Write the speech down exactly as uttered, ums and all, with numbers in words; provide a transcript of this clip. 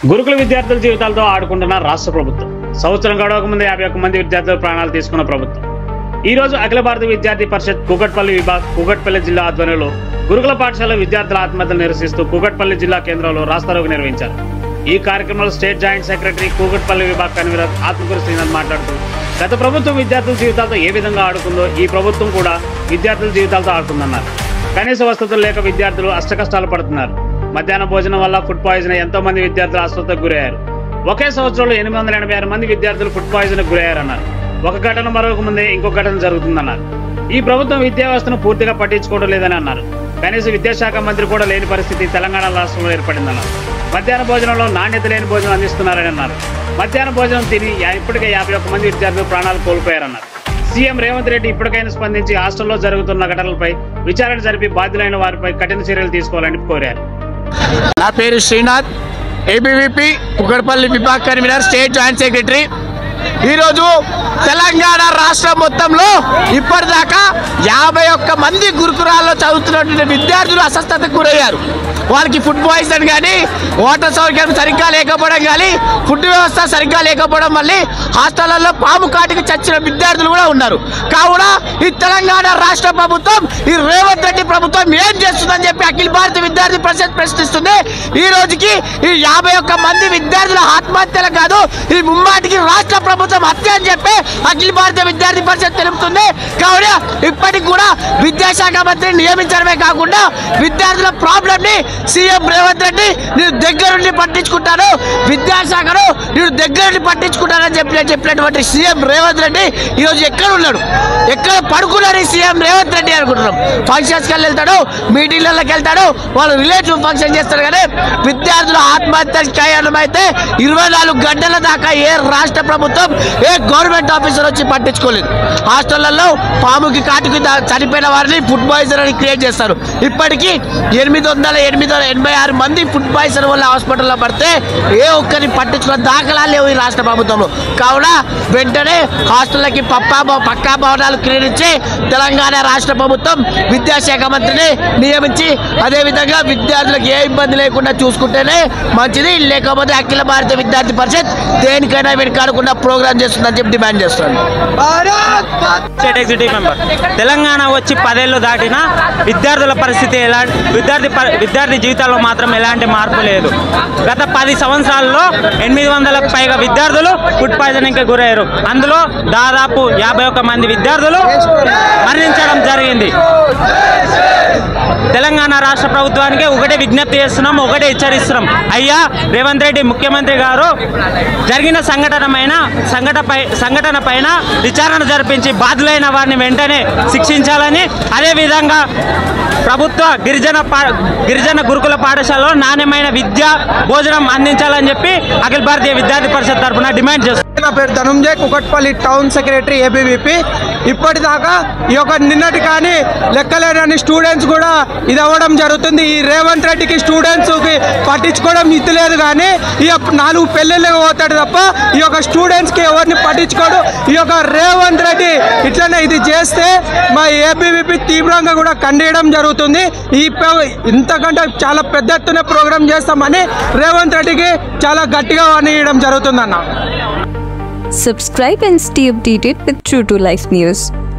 గురుకుల విద్యార్థుల జీవితాలతో ఆడుకుంటున్న రాష్ట్ర ప్రభుత్వం. సంవత్సరం గడవక ముందే యాభై ఒక్క మంది విద్యార్థుల ప్రాణాలు తీసుకున్న ప్రభుత్వం. ఈ రోజు అఖిల భారత విద్యార్థి పరిషత్ కూకట్పల్లి విభాగ్ కూకట్పల్లి జిల్లా ఆధ్వర్యంలో గురుకుల పాఠశాల విద్యార్థుల ఆత్మహత్యలు నిరసిస్తూ కూకట్పల్లి జిల్లా కేంద్రంలో రాస్తారోకో నిర్వహించారు. ఈ కార్యక్రమంలో స్టేట్ జాయింట్ సెక్రటరీ కూకట్పల్లి విభాగ్ కన్వీనర్ ఆత్మకూరు శ్రీనాథ్ మాట్లాడుతూ, గత ప్రభుత్వం విద్యార్థుల జీవితాలతో ఏ విధంగా ఆడుకుందో ఈ ప్రభుత్వం కూడా విద్యార్థుల జీవితాలతో ఆడుకుందన్నారు. కనీస వసతులు లేక విద్యార్థులు అష్టకష్టాలు పడుతున్నారు. మధ్యాహ్న భోజనం వల్ల ఫుడ్ పాయిజన్ ఎంతో మంది విద్యార్థులు అస్వస్థతకు గురయ్యారు. ఒకే సంవత్సరంలో ఎనిమిది వందల ఎనభై ఆరు మంది విద్యార్థులు ఫుడ్ పాయిజన్ గురయ్యారన్నారు. ఒక ఘటన మరొక ముందే ఇంకొక ఘటన జరుగుతుందన్నారు. ఈ ప్రభుత్వం విద్యా వ్యవస్థను పూర్తిగా పట్టించుకోవడం లేదని అన్నారు. కనీసం విద్యాశాఖ మంత్రి కూడా లేని పరిస్థితి తెలంగాణ రాష్ట్రంలో ఏర్పడిందన్నారు. మధ్యాహ్న భోజనంలో నాణ్యత లేని భోజనం అందిస్తున్నారని అన్నారు. మధ్యాహ్న భోజనం తిని ఇప్పటికే యాభై ఒక్క మంది విద్యార్థులు ప్రాణాలు కోల్పోయారన్నారు. సీఎం రేవంత్ రెడ్డి ఇప్పటికైనా స్పందించి హాస్టల్లో జరుగుతున్న ఘటనలపై విచారణ జరిపి బాధ్యులైన వారిపై కఠిన చర్యలు తీసుకోవాలని కోరారు. నా పేరు శ్రీనాథ్, ఏబీవీపీ కూకట్పల్లి విభాగ్ కన్వీనర్, స్టేట్ జాయింట్ సెక్రటరీ. ఈరోజు తెలంగాణ రాష్ట్రం మొత్తంలో ఇప్పటిదాకా యాభై ఒక్క మంది గురుకులాల్లో చదువుతున్నటువంటి విద్యార్థులు అస్వస్థతకు గురయ్యారు. వాళ్ళకి ఫుడ్ పాయిజన్ కానీ, వాటర్ సౌకర్యం సరిగ్గా లేకపోవడం కానీ, ఫుడ్ వ్యవస్థ సరిగ్గా లేకపోవడం వల్ల హాస్టళ్లలో పాము కాటికి చచ్చిన విద్యార్థులు కూడా ఉన్నారు. కావున ఈ తెలంగాణ రాష్ట్ర ప్రభుత్వం, ఈ రేవంత్ రెడ్డి ప్రభుత్వం ఏం చేస్తుందని చెప్పి అఖిల భారత విద్యార్థి పరిషత్ ప్రశ్నిస్తుంది. ఈ రోజుకి ఈ యాభై ఒక్క మంది విద్యార్థుల ఆత్మహత్యలు కాదు, ఈ ముమ్మాటికి రాష్ట్ర ప్రభుత్వం హత్య అని చెప్పి అఖిల భారత విద్యార్థి పరిషత్ తెలుపుతుంది. కావున ఇప్పటికి కూడా విద్యాశాఖ మంత్రిని నియమించడమే కాకుండా విద్యార్థుల ప్రాబ్లం ని సీఎం రేవంత్ రెడ్డి నేను దగ్గరుండి పట్టించుకుంటాను, విద్యాశాఖను నేను దగ్గరుండి పట్టించుకుంటానని చెప్పి చెప్పినటువంటి సీఎం రేవంత్ రెడ్డి ఈరోజు ఎక్కడ ఉన్నాడు, ఎక్కడ పడుకున్నాడు సీఎం రేవంత్ రెడ్డి అనుకుంటున్నాం. ఫంక్షన్స్ కి వెళ్తాడు, మీటింగ్లకి వెళ్తాడు, వాళ్ళు రిలేటివ్ ఫంక్షన్ చేస్తారు. కానీ విద్యార్థుల ఆత్మహత్య కారణమైతే ఇరవై నాలుగు గంటల దాకా ఏ రాష్ట్ర ప్రభుత్వం, ఏ గవర్నమెంట్ ఆఫీసర్ వచ్చి పట్టించుకోలేదు. హాస్టళ్లలో పాముకి కాటుకి చనిపోయిన వారిని ఫుడ్ పాయిజన్ అని క్రియేట్ చేస్తారు. ఇప్పటికీ ఎనిమిది వందల ఎనిమిది వందల ఎనభై ఆరు మంది ఫుడ్ పాయిజన్ వల్ల హాస్పిటల్లో పడితే ఏ ఒక్కరిని పట్టించుకున్న దాఖలా లేవు ఈ రాష్ట్ర ప్రభుత్వంలో. కావున వెంటనే హాస్టళ్లకి పక్కా పక్కా భవనాలు క్రీడించి తెలంగాణ రాష్ట్ర ప్రభుత్వం విద్యాశాఖ మంత్రిని నియమించి అదేవిధంగా విద్యార్థులకు ఏ ఇబ్బంది లేకుండా చూసుకుంటేనే మంచిది. లేకపోతే అఖిల భారత విద్యార్థి పరిషత్ దేనికైనా వెనుకాడకుండా ప్రోగ్రామ్ చేస్తుందని చెప్పి డిమాండ్ చేస్తున్నాను. ఎగ్జిక్యూటివ్ మెంబర్ తెలంగాణ వచ్చి పదేళ్ళు దాటినా విద్యార్థుల పరిస్థితి ఎలా విద్యార్థి విద్యార్థి జీవితాల్లో మాత్రం ఎలాంటి మార్పు లేదు. గత పది సంవత్సరాల్లో ఎనిమిది వందలకు పైగా విద్యార్థులు ఫుడ్ పాయిజనింగ్ కి గురయ్యారు. అందులో దాదాపు యాభై ఒక్క మంది విద్యార్థులు మరణించడం జరిగింది. తెలంగాణ రాష్ట్ర ప్రభుత్వానికి ఒకటే విజ్ఞప్తి చేస్తున్నాం, ఒకటే హెచ్చరిస్తున్నాం. అయ్యా రేవంత్ రెడ్డి ముఖ్యమంత్రి గారు జరిగిన సంఘటనమైన సంఘటనపై సంఘటన పైన విచారణ జరిపించి బాధ్యులైన వారిని వెంటనే శిక్షించాలని, అదేవిధంగా ప్రభుత్వ గిరిజన గిరిజన గురుకుల పాఠశాలలో నాణ్యమైన విద్య భోజనం అందించాలని చెప్పి అఖిల భారతీయ విద్యార్థి పరిషత్ తరఫున డిమాండ్ చేస్తున్నారు. నా పేరు Dhanunjay, Kukatpally town secretary, ABVP. ఇప్పటిదాకా ఈ యొక్క నిన్నటి కానీ లెక్కలేని స్టూడెంట్స్ కూడా ఇది అవ్వడం జరుగుతుంది. ఈ రేవంత్ రెడ్డికి స్టూడెంట్స్కి పట్టించుకోవడం ఇది లేదు. కానీ ఈ నాలుగు పెళ్ళిళ్ళకి పోతాడు తప్ప ఈ యొక్క స్టూడెంట్స్కి ఎవరిని పట్టించుకోడు. ఈ యొక్క రేవంత్ రెడ్డి ఇట్లనే ఇది చేస్తే మా ఏబీవీపీ తీవ్రంగా కూడా ఖండించడం జరుగుతుంది. ఈ ఇంతకంటే చాలా పెద్ద ఎత్తున ప్రోగ్రామ్ చేస్తామని రేవంత్ రెడ్డికి చాలా గట్టిగా అనేయడం జరుగుతుందన్న. Subscribe and stay updated with True to Life News.